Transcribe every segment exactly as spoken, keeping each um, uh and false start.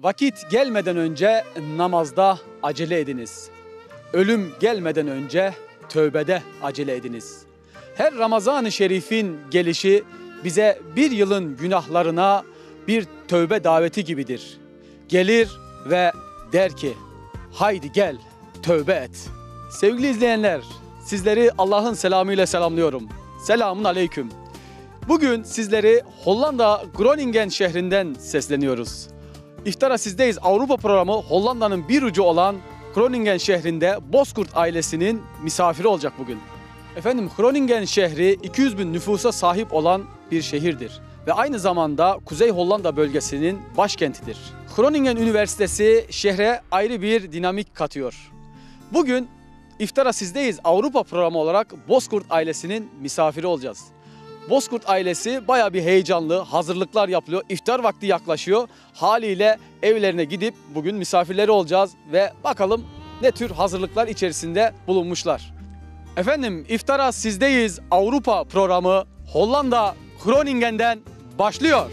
Vakit gelmeden önce namazda acele ediniz. Ölüm gelmeden önce tövbede acele ediniz. Her Ramazan-ı Şerif'in gelişi bize bir yılın günahlarına bir tövbe daveti gibidir. Gelir ve der ki, haydi gel, tövbe et. Sevgili izleyenler, sizleri Allah'ın selamıyla selamlıyorum. Selamun aleyküm. Bugün sizleri Hollanda Groningen şehrinden sesleniyoruz. İftara Sizdeyiz Avrupa programı Hollanda'nın bir ucu olan Groningen şehrinde Bozkurt ailesinin misafiri olacak bugün. Efendim, Groningen şehri iki yüz bin nüfusa sahip olan bir şehirdir ve aynı zamanda Kuzey Hollanda bölgesinin başkentidir. Groningen Üniversitesi şehre ayrı bir dinamik katıyor. Bugün İftara Sizdeyiz Avrupa programı olarak Bozkurt ailesinin misafiri olacağız. Bozkurt ailesi bayağı bir heyecanlı, hazırlıklar yapılıyor. İftar vakti yaklaşıyor. Haliyle evlerine gidip bugün misafirleri olacağız ve bakalım ne tür hazırlıklar içerisinde bulunmuşlar. Efendim, İftara Sizdeyiz Avrupa programı Hollanda Groningen'den başlıyor.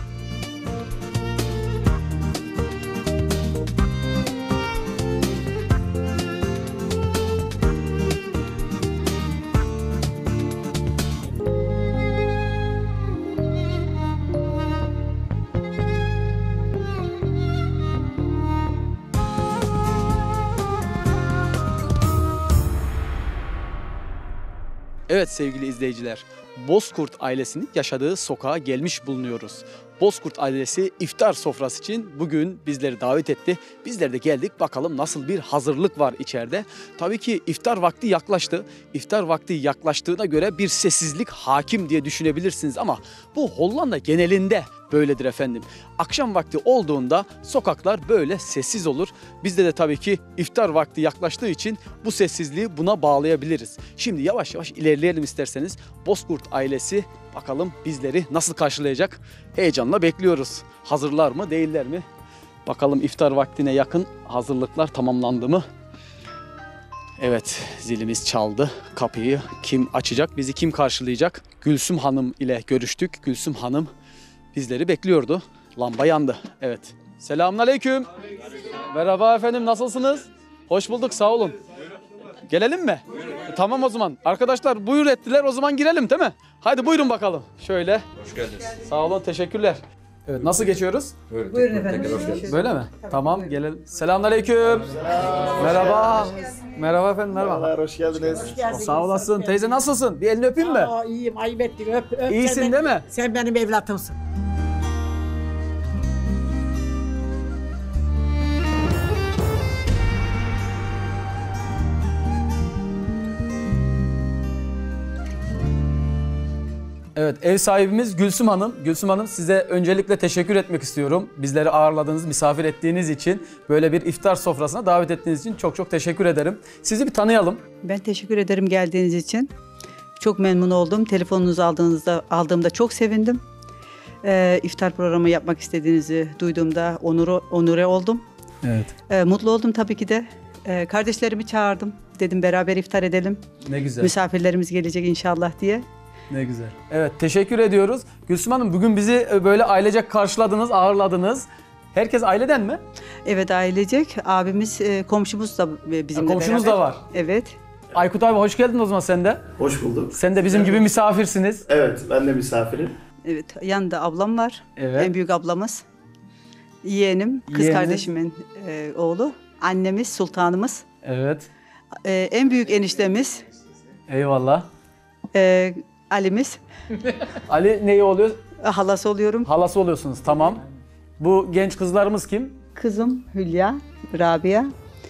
Evet sevgili izleyiciler, Bozkurt ailesinin yaşadığı sokağa gelmiş bulunuyoruz. Bozkurt ailesi iftar sofrası için bugün bizleri davet etti. Bizler de geldik, bakalım nasıl bir hazırlık var içeride. Tabii ki iftar vakti yaklaştı. İftar vakti yaklaştığına göre bir sessizlik hakim diye düşünebilirsiniz ama bu Hollanda genelinde böyledir efendim. Akşam vakti olduğunda sokaklar böyle sessiz olur. Bizde de tabii ki iftar vakti yaklaştığı için bu sessizliği buna bağlayabiliriz. Şimdi yavaş yavaş ilerleyelim isterseniz. Bozkurt ailesi bakalım bizleri nasıl karşılayacak? Heyecanla bekliyoruz. Hazırlar mı, değiller mi? Bakalım iftar vaktine yakın hazırlıklar tamamlandı mı? Evet, zilimiz çaldı. Kapıyı kim açacak? Bizi kim karşılayacak? Gülsüm Hanım ile görüştük. Gülsüm Hanım bizleri bekliyordu. Lamba yandı. Evet. Selamünaleyküm. Merhaba efendim, nasılsınız? Hoş bulduk, sağ olun. Gelelim mi? E, tamam o zaman. Arkadaşlar buyur ettiler, o zaman girelim değil mi? Haydi buyurun bakalım. Şöyle. Hoş geldiniz. Sağ olun, teşekkürler. Evet, nasıl geçiyoruz? Buyurun, Buyurun tekrar, efendim. tekrar hoş geldiniz. Böyle mi? Tamam, gelelim. Selamünaleyküm. Merhaba. Merhaba efendim, merhaba. Merhabalar, hoş geldiniz. Hoş geldiniz. Sağ olasın. Teyze nasılsın? Bir elini öpeyim mi? Aa, iyiyim, ayıp ettin. Öp, öp. İyisin Sen değil benim- mi? Sen benim evlatımsın. Evet, ev sahibimiz Gülsüm Hanım. Gülsüm Hanım, size öncelikle teşekkür etmek istiyorum. Bizleri ağırladığınız, misafir ettiğiniz için, böyle bir iftar sofrasına davet ettiğiniz için çok çok teşekkür ederim. Sizi bir tanıyalım. Ben teşekkür ederim geldiğiniz için. Çok memnun oldum. Telefonunuzu aldığınızda aldığımda çok sevindim. Ee, iftar programı yapmak istediğinizi duyduğumda onur onure oldum. Evet. Ee, mutlu oldum tabii ki de. Ee, kardeşlerimi çağırdım. Dedim beraber iftar edelim. Ne güzel. Misafirlerimiz gelecek inşallah diye. Ne güzel. Evet, teşekkür ediyoruz. Gülsüm Hanım, bugün bizi böyle ailecek karşıladınız, ağırladınız. Herkes aileden mi? Evet, ailecek. Abimiz, e, komşumuz da bizimle Ha, komşunuz beraber. da var. Evet. Aykut abi hoş geldin o zaman sen de. Hoş bulduk. Sen de bizim gibi misafirsiniz. Evet, ben de misafirim. Evet. Yanında ablam var. Evet. En büyük ablamız. Yeğenim, kız Yeğeniniz? kardeşimin e, oğlu. Annemiz, sultanımız. Evet. E, en büyük eniştemiz, Eyvallah. e, Ali'miz. Ali neyi oluyor? Halası oluyorum. Halası oluyorsunuz, tamam. Bu genç kızlarımız kim? Kızım Hülya, Rabia.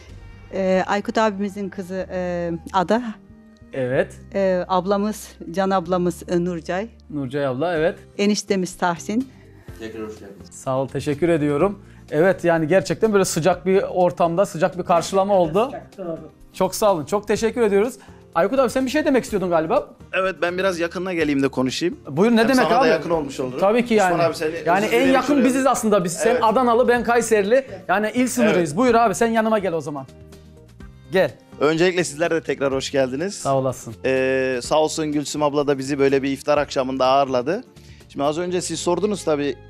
E, Aykut abimizin kızı e, Ada. Evet. E, ablamız, Can ablamız e, Nurcay. Nurcay abla, evet. Eniştemiz Tahsin. Tekrar hoş geldiniz. Sağ ol, teşekkür ediyorum. Evet, yani gerçekten böyle sıcak bir ortamda, sıcak bir karşılama oldu. Çok sağ olun, çok teşekkür ediyoruz. Aykut abi, sen bir şey demek istiyordun galiba. Evet, ben biraz yakınına geleyim de konuşayım. Buyur, ne Hem demek sana abi? da yakın olmuş olurum. Tabii ki yani. Osman abi, seni yani özür en dilerim yakın şuraya. biziz aslında. Biz, sen Evet. Adanalı, ben Kayserili. Yani il sınırıyız. Evet. Buyur abi, sen yanıma gel o zaman. Gel. Öncelikle sizler de tekrar hoş geldiniz. Sağ olasın. Ee, sağ olsun Gülsüm abla da bizi böyle bir iftar akşamında ağırladı. Şimdi az önce siz sordunuz tabii,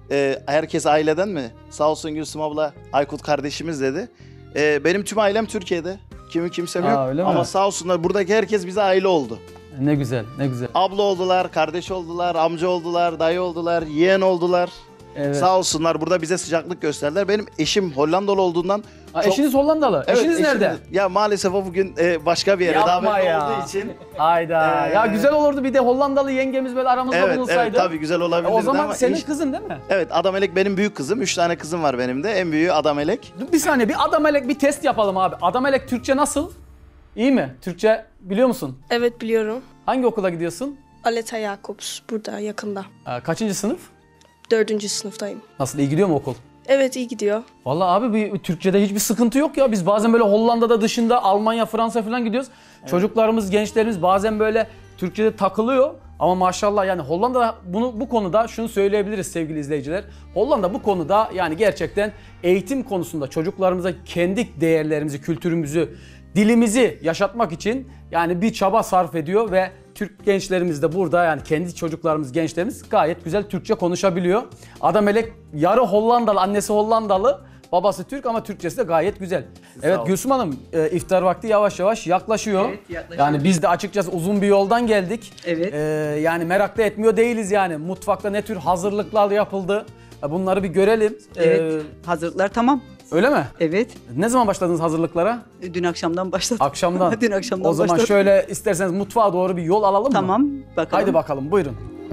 e, herkes aileden mi? Sağ olsun Gülsüm abla, Aykut kardeşimiz dedi. E, benim tüm ailem Türkiye'de. Kimi kimsem yok. Aa, öyle mi? Ama sağ olsunlar buradaki herkes bize aile oldu. Ne güzel, ne güzel. Abla oldular, kardeş oldular, amca oldular, dayı oldular, yeğen oldular. Evet. Sağ olsunlar burada bize sıcaklık gösterdiler. Benim eşim Hollandalı olduğundan Aa, çok- eşiniz Hollandalı. Evet, Eşiniz eşim- nerede? Ya maalesef o bugün e, başka bir yere Yapma davetli ya. olduğu için. Hayda. Ee, ya güzel olurdu bir de Hollandalı yengemiz böyle aramızda Evet, bulunsaydı. evet tabii güzel olabilirdi O zaman ama senin iş- kızın değil mi? Evet, Adamelek benim büyük kızım. Üç tane kızım var benim de. En büyüğü Adamelek. Dur bir saniye bir Adamelek bir test yapalım abi. Adamelek Türkçe nasıl? İyi mi? Türkçe biliyor musun? Evet biliyorum. Hangi okula gidiyorsun? Aleta Jacobs burada yakında. Ee, kaçıncı sınıf? Dördüncü sınıftayım. Nasıl iyi gidiyor mu okul? Evet iyi gidiyor. Vallahi abi bir Türkçe'de hiçbir sıkıntı yok ya. Biz bazen böyle Hollanda'da dışında Almanya, Fransa falan gidiyoruz. Çocuklarımız, gençlerimiz bazen böyle Türkçe'de takılıyor. Ama maşallah yani Hollanda bunu bu konuda şunu söyleyebiliriz sevgili izleyiciler. Hollanda bu konuda yani gerçekten eğitim konusunda çocuklarımıza kendi değerlerimizi, kültürümüzü, dilimizi yaşatmak için yani bir çaba sarf ediyor ve Türk gençlerimiz de burada yani kendi çocuklarımız, gençlerimiz gayet güzel Türkçe konuşabiliyor. Adamelek yarı Hollandalı, annesi Hollandalı, babası Türk ama Türkçesi de gayet güzel. Evet olun. Gülsüm Hanım, e, iftar vakti yavaş yavaş yaklaşıyor. Evet, yaklaşıyor. Yani biz de açıkçası uzun bir yoldan geldik. Evet. E, yani merak da etmiyor değiliz yani. Mutfakta ne tür hazırlıklar yapıldı? E, bunları bir görelim. E, Evet. Hazırlıklar tamam. öyle mi? Evet. Ne zaman başladınız hazırlıklara? Dün akşamdan başladık. Akşamdan. Dün akşamdan O zaman başladık. şöyle isterseniz mutfağa doğru bir yol alalım mı? Tamam. Bakalım. Haydi bakalım buyurun.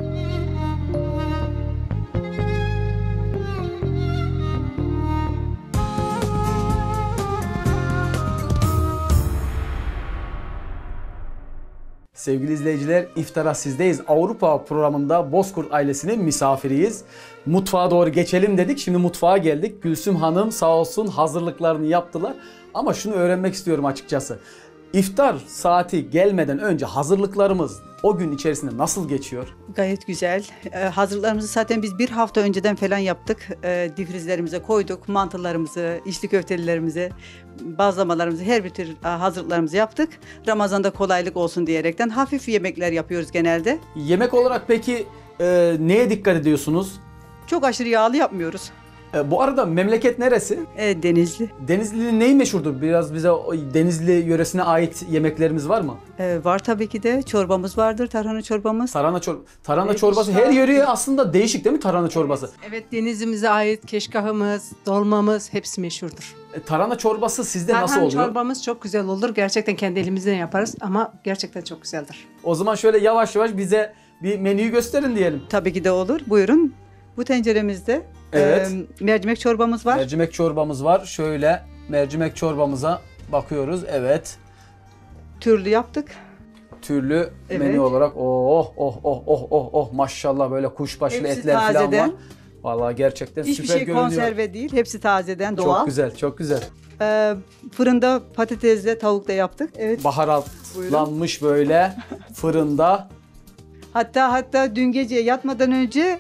Sevgili izleyiciler, İftara Sizdeyiz. Avrupa programında Bozkurt ailesinin misafiriyiz. Mutfağa doğru geçelim dedik. Şimdi mutfağa geldik. Gülsüm Hanım sağ olsun hazırlıklarını yaptılar. Ama şunu öğrenmek istiyorum açıkçası. İftar saati gelmeden önce hazırlıklarımız o gün içerisinde nasıl geçiyor? Gayet güzel. Ee, hazırlıklarımızı zaten biz bir hafta önceden falan yaptık. Ee, difrizlerimize koyduk. Mantılarımızı, içli köftelerimizi, bazlamalarımızı, her bir tür e, hazırlıklarımızı yaptık. Ramazan'da kolaylık olsun diyerekten hafif yemekler yapıyoruz genelde. Yemek olarak peki e, neye dikkat ediyorsunuz? Çok aşırı yağlı yapmıyoruz. E, bu arada memleket neresi? Ee, Denizli. Denizli'nin neyi meşhurdur? Biraz bize o Denizli yöresine ait yemeklerimiz var mı? Ee, var tabii ki de çorbamız vardır, tarhana çorbamız. Tarhana çor Tarhana Evet, çorbası işte. her yöreye aslında değişik değil mi tarhana çorbası? Evet, denizimize ait keşkahımız, dolmamız hepsi meşhurdur. E, tarhana çorbası sizde nasıl Tarhana oluyor? çorbamız çok güzel olur. Gerçekten kendi elimizden yaparız ama gerçekten çok güzeldir. O zaman şöyle yavaş yavaş bize bir menüyü gösterin diyelim. Tabii ki de olur. Buyurun. Bu tenceremizde Evet. e, mercimek çorbamız var. Mercimek çorbamız var. Şöyle mercimek çorbamıza bakıyoruz. Evet. Türlü yaptık. Türlü Evet. menü olarak oh oh oh oh oh oh maşallah böyle kuşbaşlı Hepsi etler falan tazeden. var. Vallahi gerçekten Hiçbir süper şey görünüyor. konserve değil. Hepsi tazeden, Çok doğal. güzel, çok güzel. Ee, fırında patatesle tavuk da yaptık. Evet. Baharatlanmış böyle fırında. Hatta hatta dün gece yatmadan önce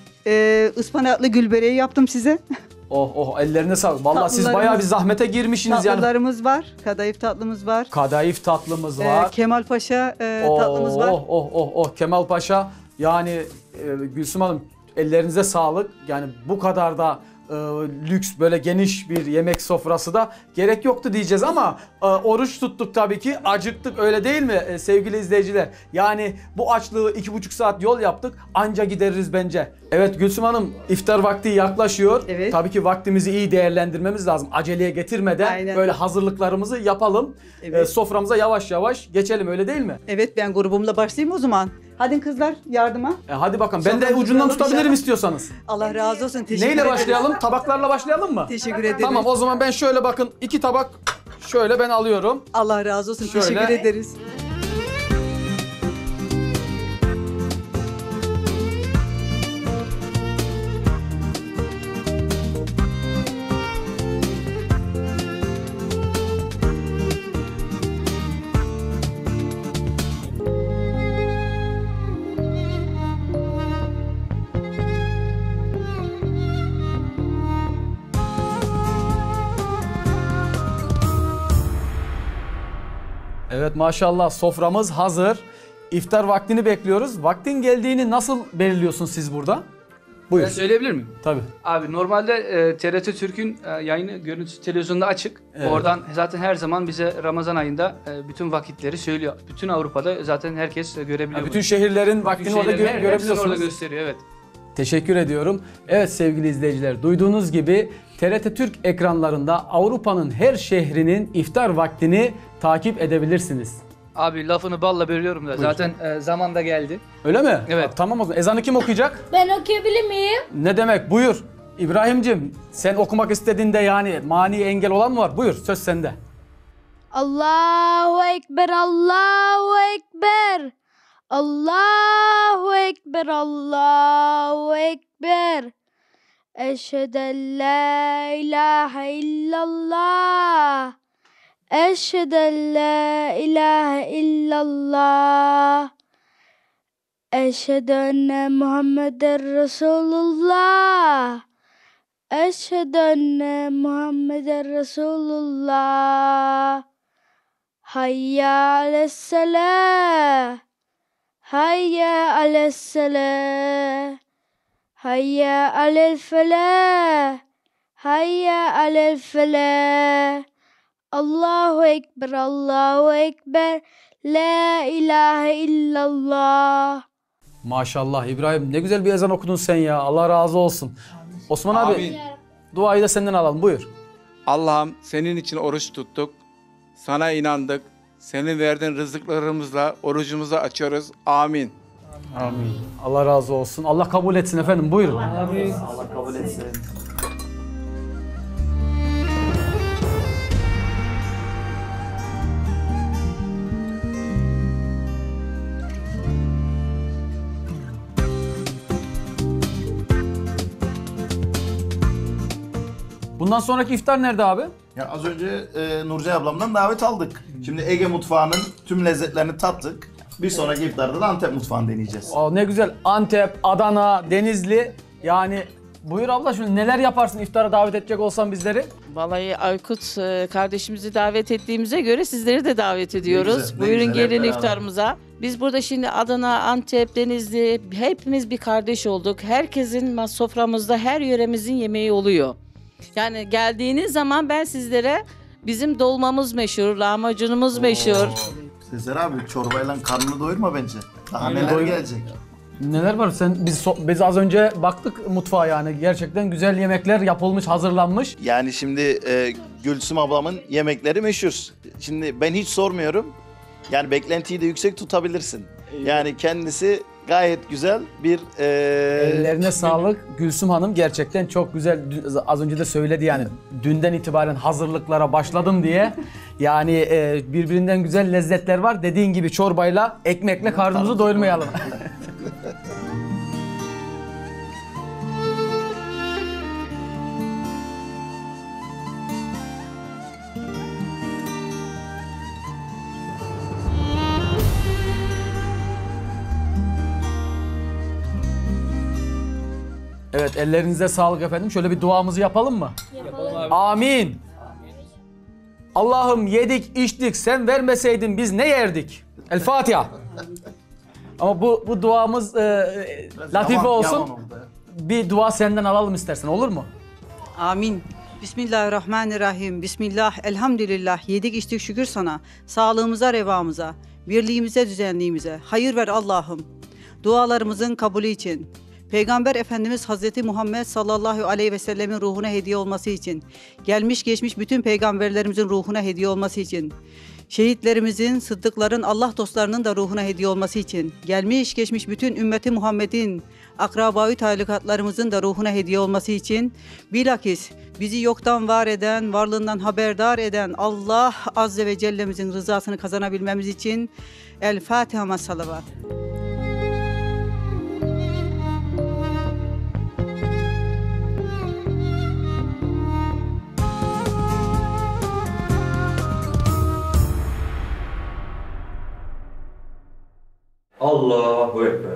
e, ıspanaklı gül böreği yaptım size. Oh oh ellerine sağlık. Vallahi siz Tatlılarımız- bayağı bir zahmete girmişsiniz yani. Tatlılarımız var. Kadayıf tatlımız var. Kadayıf tatlımız Ee, var. Kemal Paşa e, oh, tatlımız var. Oh oh oh oh Kemal Paşa yani e, Gülsüm Hanım ellerinize sağlık. Yani bu kadar da e, lüks böyle geniş bir yemek sofrası da gerek yoktu diyeceğiz ama e, oruç tuttuk tabii ki acıktık öyle değil mi e, sevgili izleyiciler? Yani bu açlığı iki buçuk saat yol yaptık anca gideririz bence. Evet Gülsüm Hanım iftar vakti yaklaşıyor. Evet. Tabii ki vaktimizi iyi değerlendirmemiz lazım. Aceleye getirmeden Aynen. böyle hazırlıklarımızı yapalım. Evet. E, soframıza yavaş yavaş geçelim öyle değil mi? Evet ben grubumla başlayayım o zaman. Hadi kızlar yardıma. E, hadi bakalım ben de Soframızı ucundan alalım tutabilirim inşallah. istiyorsanız. Allah razı olsun. Teşekkür Neyle ederim. başlayalım? Tabaklarla başlayalım mı? Teşekkür ederim. Tamam o zaman ben şöyle bakın iki tabak şöyle ben alıyorum. Allah razı olsun. Şöyle. Teşekkür ederiz. Evet maşallah soframız hazır. İftar vaktini bekliyoruz. Vaktin geldiğini nasıl belirliyorsun siz burada? Buyur. Ben söyleyebilir miyim? Tabii. Abi normalde e, T R T Türk'ün e, yayını görüntüsü televizyonda açık. Evet. Oradan zaten her zaman bize Ramazan ayında e, bütün vakitleri söylüyor. Bütün Avrupa'da zaten herkes e, görebiliyor. Ha, bunu. bütün şehirlerin vaktini Bütün orada şeyleri, gö- her- hepsini görebiliyorsunuz. orada gösteriyor, evet. Teşekkür ediyorum. Evet sevgili izleyiciler, duyduğunuz gibi T R T Türk ekranlarında Avrupa'nın her şehrinin iftar vaktini takip edebilirsiniz. Abi lafını balla bölüyorum da zaten e, zaman da geldi. Öyle mi? Evet. Ha, tamam o zaman. Ezanı kim okuyacak? Ben okuyabilir miyim? Ne demek? Buyur. İbrahim'cim sen okumak istediğinde yani mani engel olan mı var? Buyur söz sende. Allahu Ekber, Allahu Ekber. Allahu Ekber, Allahu Ekber. Eşhedü en la ilahe illallah. Eşhedü en la ilahe illallah. Eşhedü enne Muhammeden Resulullah. Eşhedü enne Muhammeden Resulullah. Hayya alesselah. Hayya alesselah. Hayya alel felah. Hayya alel felah. Allahu Ekber, Allahu Ekber. La ilahe illallah. Maşallah İbrahim ne güzel bir ezan okudun sen ya. Allah razı olsun. Osman abi Amin. duayı da senden alalım. Buyur. Allah'ım senin için oruç tuttuk. Sana inandık. Senin verdiğin rızıklarımızla orucumuzu açıyoruz. Amin. Amin. Allah razı olsun. Allah kabul etsin efendim. Buyurun. Allah kabul etsin. Bundan sonraki iftar nerede abi? Ya az önce e, Nurcay ablamdan davet aldık. Şimdi Ege mutfağının tüm lezzetlerini tattık. Bir sonraki iftarda da Antep mutfağını deneyeceğiz. Aa, ne güzel. Antep, Adana, Denizli. Yani buyur abla şimdi neler yaparsın iftara davet edecek olsan bizleri? Vallahi Aykut e, kardeşimizi davet ettiğimize göre sizleri de davet ediyoruz. güzel, ne Buyurun güzel, hep gelin beraber. iftarımıza. Biz burada şimdi Adana, Antep, Denizli hepimiz bir kardeş olduk. Herkesin mas- soframızda her yöremizin yemeği oluyor. Yani geldiğiniz zaman ben sizlere bizim dolmamız meşhur, lahmacunumuz meşhur. Sezer abi çorbayla karnını doyurma bence. Daha Aynen. neler Doyur- gelecek. Neler var? Sen biz so- biz az önce baktık mutfağa yani. Gerçekten güzel yemekler yapılmış, hazırlanmış. Yani şimdi e, Gülsüm ablamın yemekleri meşhur. Şimdi ben hiç sormuyorum. Yani beklentiyi de yüksek tutabilirsin. Yani kendisi gayet güzel bir... E, Ellerine sağlık. Gülsüm Hanım gerçekten çok güzel. Dün- Az önce de söyledi yani. Dünden itibaren hazırlıklara başladım diye. Yani e, birbirinden güzel lezzetler var. Dediğin gibi çorbayla, ekmekle karnımızı doyurmayalım. Evet ellerinize sağlık efendim. Şöyle bir duamızı yapalım mı? Yapalım. Amin. Allah'ım yedik içtik sen vermeseydin biz ne yerdik? El Fatiha. Ama bu bu duamız e, latife yaman- olsun. yaman oldu ya. Bir dua senden alalım istersen olur mu? Amin. Bismillahirrahmanirrahim. Bismillah, elhamdülillah. Yedik içtik şükür sana. Sağlığımıza, revamıza, birliğimize, düzenliğimize. Hayır ver Allah'ım. Dualarımızın kabulü için. Peygamber Efendimiz Hazreti Muhammed sallallahu aleyhi ve sellemin ruhuna hediye olması için. Gelmiş geçmiş bütün peygamberlerimizin ruhuna hediye olması için. Şehitlerimizin, sıddıkların, Allah dostlarının da ruhuna hediye olması için. Gelmiş geçmiş bütün ümmeti Muhammed'in, akrabayı talikatlarımızın da ruhuna hediye olması için. Bilakis bizi yoktan var eden, varlığından haberdar eden Allah Azze ve Celle'mizin rızasını kazanabilmemiz için. El Fatiha salavat. Allahu Ekber.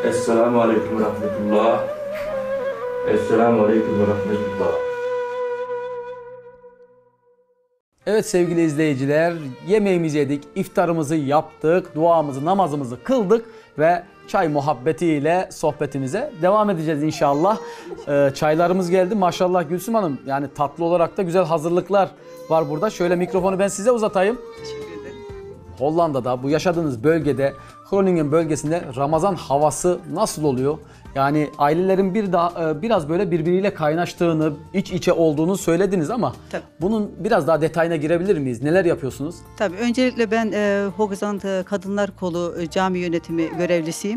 Esselamu Aleyküm ve Rahmetullah. Esselamu Aleyküm ve Rahmetullah. Evet sevgili izleyiciler, yemeğimizi yedik, iftarımızı yaptık, duamızı, namazımızı kıldık ve çay muhabbetiyle sohbetimize devam edeceğiz inşallah. Ee, çaylarımız geldi maşallah Gülsüm Hanım. Yani tatlı olarak da güzel hazırlıklar var burada. Şöyle mikrofonu ben size uzatayım. Teşekkür ederim. Hollanda'da, bu yaşadığınız bölgede, Groningen bölgesinde Ramazan havası nasıl oluyor? Yani ailelerin bir daha biraz böyle birbiriyle kaynaştığını, iç içe olduğunu söylediniz ama Tabii. bunun biraz daha detayına girebilir miyiz? Neler yapıyorsunuz? Tabii öncelikle ben e, Hoogezand Kadınlar Kolu e, cami yönetimi görevlisiyim.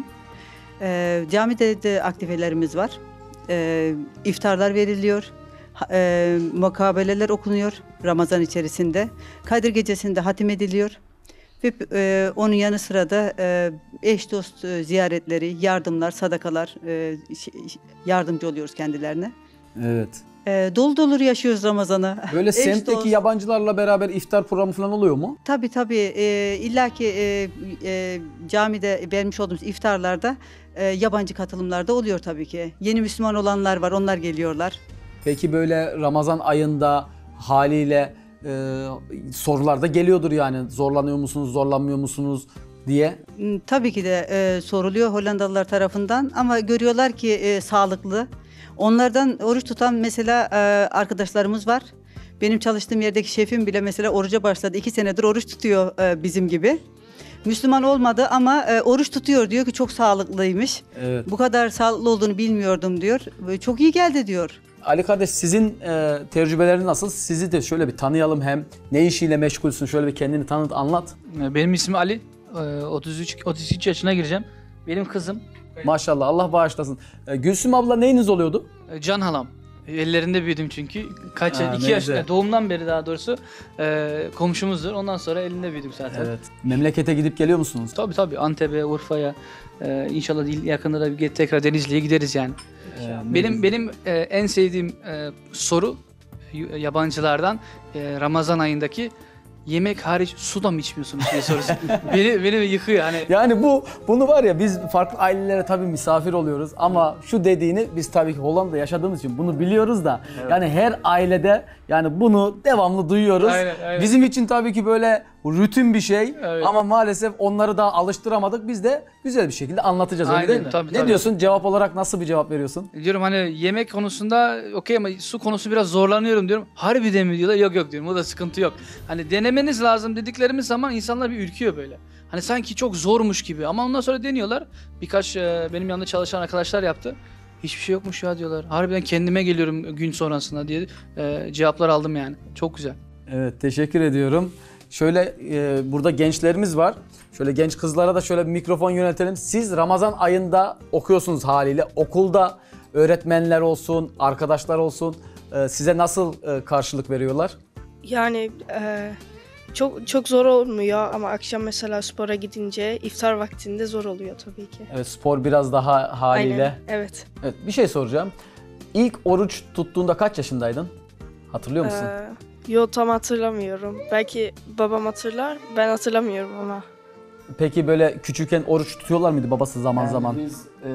E, camide de aktivelerimiz var. E, iftarlar veriliyor. Ha- E, mukabeleler okunuyor Ramazan içerisinde. Kadir gecesinde hatim ediliyor. Ve e, onun yanı sıra da e, eş dost e, ziyaretleri, yardımlar, sadakalar e, ş- ş- yardımcı oluyoruz kendilerine. Evet. E, dolu dolu yaşıyoruz Ramazan'ı. Böyle Eş semtteki dost. yabancılarla beraber iftar programı falan oluyor mu? Tabii tabii. E, İlla ki e, e, camide vermiş olduğumuz iftarlarda e, yabancı katılımlar da oluyor tabii ki. Yeni Müslüman olanlar var, onlar geliyorlar. Peki böyle Ramazan ayında haliyle e, sorular da geliyordur yani. Zorlanıyor musunuz, zorlanmıyor musunuz diye. Hmm, Tabii ki de e, soruluyor Hollandalılar tarafından ama görüyorlar ki e, sağlıklı. Onlardan oruç tutan mesela e, arkadaşlarımız var. Benim çalıştığım yerdeki şefim bile mesela oruca başladı. İki senedir oruç tutuyor e, bizim gibi. Müslüman olmadı ama e, oruç tutuyor, diyor ki çok sağlıklıymış. Evet. Bu kadar sağlıklı olduğunu bilmiyordum diyor. Böyle çok iyi geldi diyor. Ali kardeş sizin e, tecrübeleriniz nasıl? Sizi de şöyle bir tanıyalım, hem ne işiyle meşgulsün, şöyle bir kendini tanıt, anlat. Benim ismim Ali. Ee, otuz üç otuz üç yaşına gireceğim. Benim kızım Maşallah Allah bağışlasın. E, Gülsüm abla neyiniz oluyordu? e, Can halam. Ellerinde büyüdüm çünkü. Kaç Ha, yaş? ne iki yaş, güzel. doğumdan beri daha doğrusu e, komşumuzdur. Ondan sonra elinde büyüdüm zaten. Evet. Memlekete gidip geliyor musunuz? Tabii tabii Antep'e, Urfa'ya, e, inşallah il- yakında da bir tekrar Denizli'ye gideriz yani. Ee, Benim benim e, en sevdiğim e, soru y- yabancılardan e, Ramazan ayındaki yemek hariç su da mı içmiyorsunuz diye sorusu. beni beni yıkıyor hani. Yani bu bunu var ya, biz farklı ailelere tabii misafir oluyoruz ama şu dediğini biz tabii ki Hollanda'da yaşadığımız için bunu biliyoruz da yani her ailede yani bunu devamlı duyuyoruz. Aynen, aynen. Bizim için tabii ki böyle rutin bir şey Evet. ama maalesef onları daha alıştıramadık. Biz de güzel bir şekilde anlatacağız, öyle Aynen, değil mi? tabii, ne tabii. diyorsun? Cevap olarak nasıl bir cevap veriyorsun? Diyorum hani yemek konusunda okey ama su konusu biraz zorlanıyorum diyorum. Harbiden mi diyorlar? Yok yok diyorum. O da sıkıntı yok. Hani denemeniz lazım dediklerimiz zaman insanlar bir ürküyor böyle. Hani sanki çok zormuş gibi ama ondan sonra deniyorlar. Birkaç e, benim yanında çalışan arkadaşlar yaptı. Hiçbir şey yokmuş ya diyorlar. Harbiden kendime geliyorum gün sonrasında diye e, cevaplar aldım yani. Çok güzel. Evet, teşekkür ediyorum. Şöyle e, burada gençlerimiz var. Şöyle genç kızlara da şöyle bir mikrofon yöneltelim. Siz Ramazan ayında okuyorsunuz haliyle. Okulda öğretmenler olsun, arkadaşlar olsun e, size nasıl e, karşılık veriyorlar? Yani e, çok çok zor olmuyor ama akşam mesela spora gidince iftar vaktinde zor oluyor tabii ki. Evet, spor biraz daha haliyle. Aynen, evet. Evet, bir şey soracağım. İlk oruç tuttuğunda kaç yaşındaydın? Hatırlıyor musun? Ee, yo tam hatırlamıyorum. Belki babam hatırlar, ben hatırlamıyorum ama. Peki böyle küçükken oruç tutuyorlar mıydı babası zaman Yani zaman? Biz e,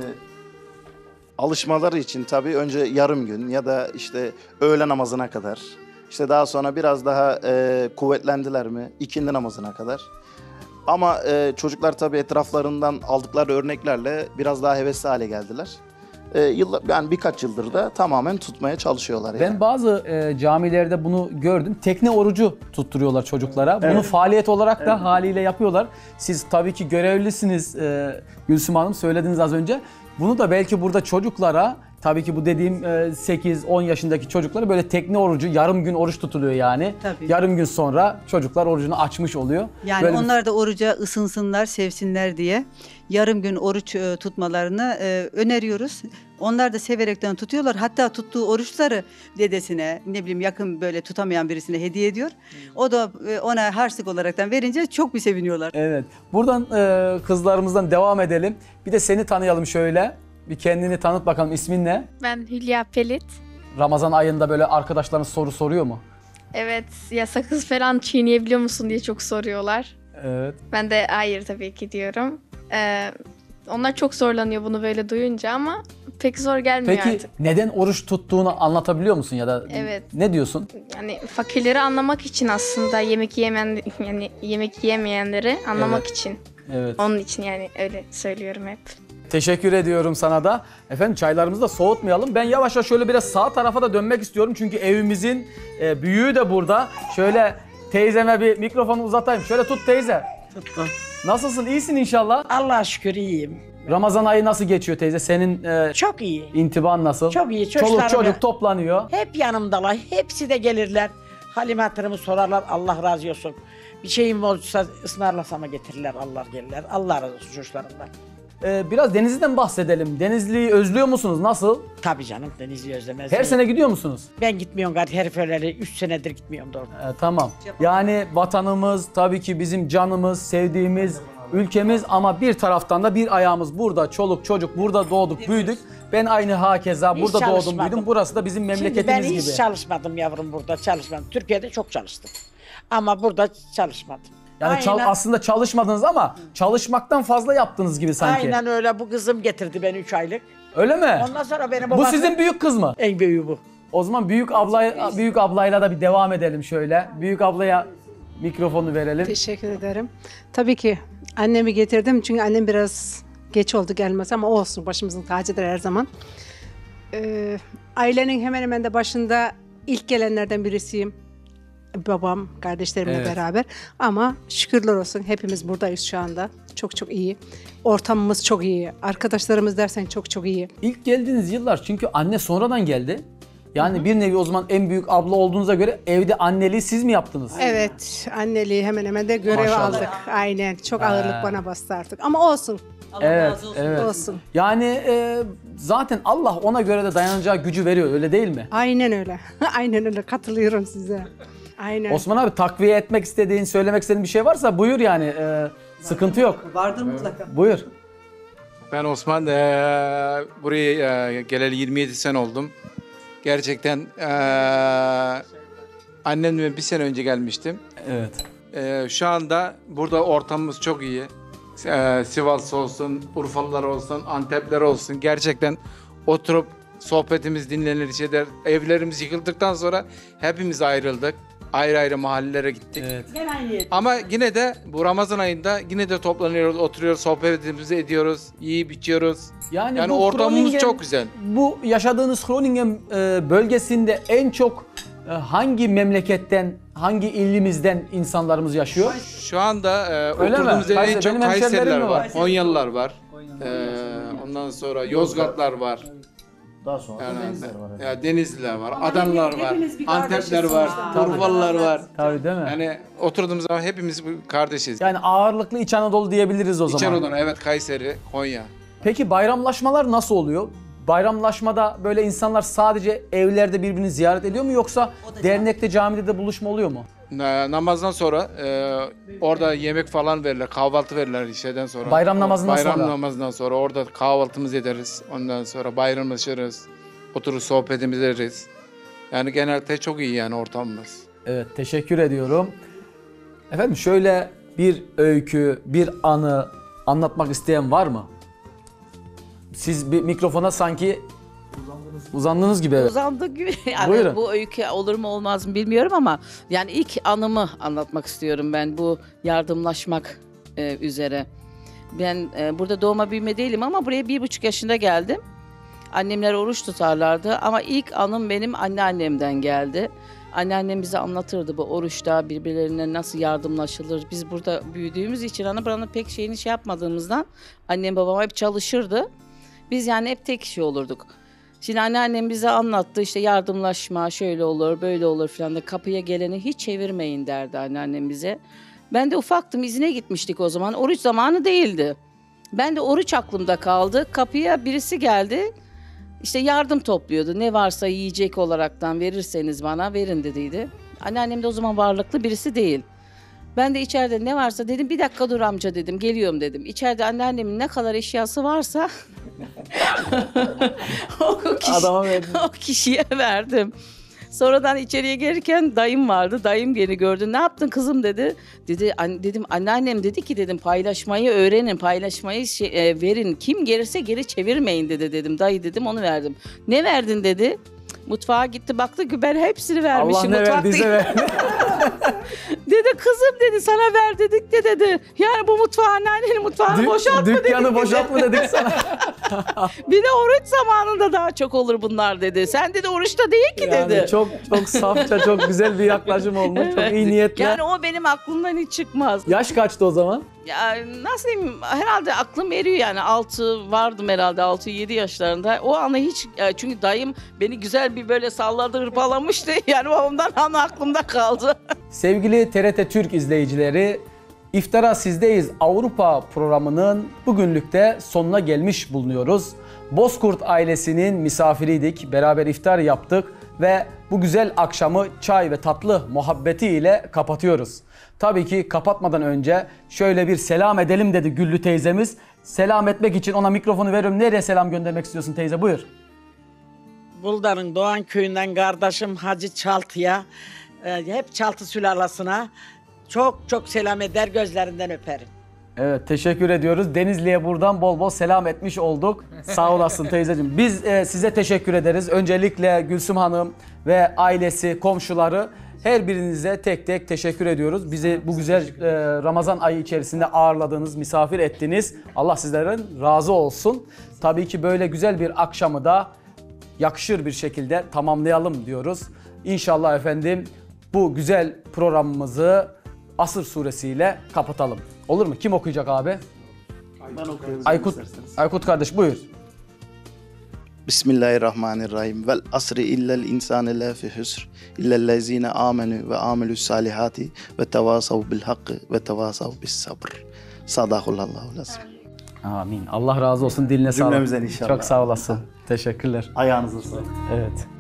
alışmaları için tabii önce yarım gün ya da işte öğle namazına kadar. İşte daha sonra biraz daha e, kuvvetlendiler mi ikindi namazına kadar. Ama e, çocuklar tabii etraflarından aldıkları örneklerle biraz daha hevesli hale geldiler. E, yıllar, yani birkaç yıldır da tamamen tutmaya çalışıyorlar. Yani. Ben bazı e, camilerde bunu gördüm. Tekne orucu tutturuyorlar çocuklara. Bunu Evet. faaliyet olarak da Evet. haliyle yapıyorlar. Siz tabii ki görevlisiniz e, Gülsüm Hanım, söylediniz az önce. Bunu da belki burada çocuklara, tabii ki bu dediğim e, sekiz on yaşındaki çocuklara böyle tekne orucu, yarım gün oruç tutuluyor yani. Tabii. Yarım gün sonra çocuklar orucunu açmış oluyor. Yani Böyle bir- onlar da oruca ısınsınlar, sevsinler diye yarım gün oruç e, tutmalarını e, öneriyoruz. Onlar da severekten tutuyorlar. Hatta tuttuğu oruçları dedesine, ne bileyim yakın böyle tutamayan birisine hediye ediyor. O da e, ona harçlık olaraktan verince çok bir seviniyorlar. Evet. Buradan e, kızlarımızdan devam edelim. Bir de seni tanıyalım şöyle. Bir kendini tanıt bakalım. İsmin ne? Ben Hülya Pelit. Ramazan ayında böyle arkadaşların soru soruyor mu? Evet, ya sakız falan çiğneyebiliyor musun diye çok soruyorlar. Evet. Ben de hayır tabii ki diyorum. Ee, Onlar çok zorlanıyor bunu böyle duyunca ama pek zor gelmiyor Peki artık. neden oruç tuttuğunu anlatabiliyor musun ya da Evet. ne diyorsun? Yani fakirleri anlamak için aslında yemek yemeyen yani yemek yemeyenleri anlamak Evet. için. Evet. Onun için yani öyle söylüyorum hep. Teşekkür ediyorum sana da. Efendim çaylarımızı da soğutmayalım. Ben yavaş yavaş şöyle biraz sağ tarafa da dönmek istiyorum. Çünkü evimizin e, büyüğü de burada. Şöyle teyzeme bir mikrofonu uzatayım. Şöyle tut teyze. Tuttum. Nasılsın? İyisin inşallah. Allah'a şükür iyiyim. Ramazan ayı nasıl geçiyor teyze? Senin e, Çok iyi. intiban nasıl? Çok iyi. Çoluk Çocuklarım çocuk da toplanıyor. hep yanımdalar. Hepsi de gelirler. Halime hatırımı sorarlar. Allah razı olsun. Bir şeyim olursa ısmarlasama getirirler. Allah gelirler. Allah razı olsun çocuklarımdan. Ee, biraz Denizli'den bahsedelim. Denizli'yi özlüyor musunuz? Nasıl? Tabii canım Denizli'yi özlemez. Her miyim? sene gidiyor musunuz? Ben gitmiyorum gari heriflerle. Üç senedir gitmiyorum doğru. Ee, tamam. Yani vatanımız tabii ki bizim canımız, sevdiğimiz ülkemiz ama bir taraftan da bir ayağımız burada. Çoluk çocuk burada doğduk, büyüdük. Ben aynı hakeza Hiç burada doğdum, çalışmadım. büyüdüm. Burası da bizim Şimdi ben memleketimiz hiç gibi. çalışmadım yavrum burada. Çalışmadım. Türkiye'de çok çalıştım. Ama burada çalışmadım. Yani çal- Aynen. aslında çalışmadınız ama çalışmaktan fazla yaptınız gibi sanki. Aynen öyle. Bu kızım getirdi beni üç aylık. Öyle mi? Ondan sonra beni Bu babası... sizin büyük kız mı? En büyüğü bu. O zaman büyük abla büyük ablayla da bir devam edelim şöyle. Büyük ablaya mikrofonu verelim. Teşekkür ederim. Tabii ki annemi getirdim çünkü annem biraz geç oldu gelmesi ama olsun başımızın tacıdır her zaman. Ee, ailenin hemen hemen de başında ilk gelenlerden birisiyim. Babam, kardeşlerimle Evet. beraber. Ama şükürler olsun hepimiz buradayız şu anda. Çok çok iyi. Ortamımız çok iyi. Arkadaşlarımız dersen çok çok iyi. İlk geldiğiniz yıllar çünkü anne sonradan geldi. Yani bir nevi o zaman en büyük abla olduğunuza göre evde anneliği siz mi yaptınız? Evet, anneliği hemen hemen de görev Maşallah. aldık. Aynen, çok Ha. ağırlık bana bastı artık. Ama olsun. Evet, evet. Olsun. Yani e, zaten Allah ona göre de dayanacağı gücü veriyor öyle değil mi? Aynen öyle. Aynen öyle. Katılıyorum size. Aynen. Osman abi takviye etmek istediğin, söylemek istediğin bir şey varsa buyur yani. E, sıkıntı yok. Vardır mutlaka. Buyur. Ben Osman, eee, buraya eee, geleli yirmi yedi sene oldum. Gerçekten eee annemle bir sene önce gelmiştim. Evet. Eee, şu anda burada ortamımız çok iyi. Eee Sivas olsun, Urfalılar olsun, Antepler olsun. Gerçekten oturup sohbetimiz dinlenir şeyler. Evlerimiz yıkıldıktan sonra hepimiz ayrıldık. Ayrı ayrı mahallelere gittik. Evet. Ama yine de bu Ramazan ayında yine de toplanıyoruz, oturuyoruz, sohbetimizi ediyoruz, yiyip içiyoruz. Yani, Yani bu ortamımız Groningen- çok güzel. Bu yaşadığınız Groningen e, bölgesinde en çok e, hangi memleketten, hangi ilimizden insanlarımız yaşıyor? Şu anda e, Öyle mi? oturduğumuz yerde en Kayseri- çok benim hemşerilerim Kayseriler mi var, var? Konyalılar var. E, ondan sonra Yozgatlar var. Daha sonra Yani, Denizliler var. ya Denizliler var, Adanlar var, hepimiz bir Antepler kardeşiz var, sonuçta. Urfalılar var. Tabii değil mi? Yani, Yani oturduğumuz zaman hepimiz bu kardeşiz. ağırlıklı İç Anadolu diyebiliriz o zaman. İç Anadolu, evet, Kayseri, Konya. Peki bayramlaşmalar nasıl oluyor? Bayramlaşmada böyle insanlar sadece evlerde birbirini ziyaret ediyor mu yoksa dernekte, camide de buluşma oluyor mu? Na- Namazdan sonra e, orada yemek falan verirler, kahvaltı verirler şeyden sonra. Bayram namazından Bayram sonra. namazından sonra orada kahvaltımızı ederiz. Ondan sonra bayramlaşırız, oturur sohbetimizi ederiz. Yani genelde çok iyi yani ortamımız. Evet, teşekkür ediyorum. Efendim şöyle bir öykü, bir anı anlatmak isteyen var mı? Siz bir mikrofona sanki uzandınız gibi. Evet. Uzandık gibi. Yani Buyurun. bu öykü olur mu olmaz mı bilmiyorum ama yani ilk anımı anlatmak istiyorum ben bu yardımlaşmak e, üzere. Ben e, burada doğma büyüme değilim ama buraya bir buçuk yaşında geldim. Annemler oruç tutarlardı ama ilk anım benim anneannemden geldi. Anneannem bize anlatırdı bu oruçta birbirlerine nasıl yardımlaşılır. Biz burada büyüdüğümüz için ana buranın pek şeyini şey yapmadığımızdan annem babam hep çalışırdı. Biz yani hep tek kişi olurduk. Şimdi anneannem bize anlattı işte yardımlaşma şöyle olur böyle olur falan da kapıya geleni hiç çevirmeyin derdi anneannem bize. Ben de ufaktım izine gitmiştik o zaman oruç zamanı değildi. Ben de oruç aklımda kaldı kapıya birisi geldi işte yardım topluyordu ne varsa yiyecek olaraktan verirseniz bana verin dediydi. Anneannem de o zaman varlıklı birisi değil. Ben de içeride ne varsa dedim bir dakika dur amca dedim geliyorum dedim. İçeride anneannemin ne kadar eşyası varsa o, kişi, Adama verdim. o kişiye verdim. Sonradan içeriye gelirken dayım vardı. Dayım beni gördü. Ne yaptın kızım dedi. Dedi an, dedim anneannem dedi ki dedim paylaşmayı öğrenin. Paylaşmayı şey, e, verin. Kim gelirse geri çevirmeyin dedi dedim. Dayı dedim onu verdim. Ne verdin dedi. Mutfağa gitti baktı ki ben hepsini vermişim. Allah ne Mutfakta- verdiyse ver. Dedi kızım dedi sana ver dedik de dedi. Yani bu mutfağı anneannenin mutfağını Dük- boşaltma dedik. Dükkanı dedi. boşalt mı dedik sana? Bir de oruç zamanında daha çok olur bunlar dedi. Sen dedi oruçta değil ki Yani dedi. çok çok safça, çok güzel bir yaklaşım olmuş. Çok iyi niyetle. Yani o benim aklımdan hiç çıkmaz. Yaş kaçtı o zaman? Ya nasıl diyeyim herhalde aklım eriyor yani altı vardım herhalde altı yedi yaşlarında. O anı hiç ya çünkü dayım beni güzel bir böyle salladı hırpalamıştı. Yani babamdan an aklımda kaldı. Sevgili T R T Türk izleyicileri, İftara Sizdeyiz Avrupa programının bugünlük de sonuna gelmiş bulunuyoruz. Bozkurt ailesinin misafiriydik, beraber iftar yaptık ve bu güzel akşamı çay ve tatlı muhabbetiyle kapatıyoruz. Tabii ki kapatmadan önce şöyle bir selam edelim dedi Güllü teyzemiz. Selam etmek için ona mikrofonu veriyorum. Nereye selam göndermek istiyorsun teyze? Buyur. Buldar'ın Doğan köyünden kardeşim Hacı Çaltı'ya, e, hep Çaltı sülalesine çok çok selam eder, gözlerinden öperim. Evet, teşekkür ediyoruz. Denizli'ye buradan bol bol selam etmiş olduk. Sağ olasın teyzeciğim. Biz e, size teşekkür ederiz. Öncelikle Gülsüm Hanım ve ailesi, komşuları her birinize tek tek teşekkür ediyoruz. Bizi bu güzel e, Ramazan ayı içerisinde ağırladınız, misafir ettiniz. Allah sizlerin razı olsun. Tabii ki böyle güzel bir akşamı da yakışır bir şekilde tamamlayalım diyoruz. İnşallah efendim bu güzel programımızı Asr suresiyle kapatalım. Olur mu? Kim okuyacak abi? Ben okuyorum. Aykut, Aykut kardeş buyur. Bismillahirrahmanirrahim. Vel asri illel insane la fi husr illellezine amenu ve amelus salihati ve tevasav bil hakkı ve tevasav bis sabr. Sadakallahu lazim. Amin. Allah razı olsun, diline sağlık. Cümlemizden inşallah. Çok sağ olasın. Teşekkürler. Ayağınıza sağlık. Evet.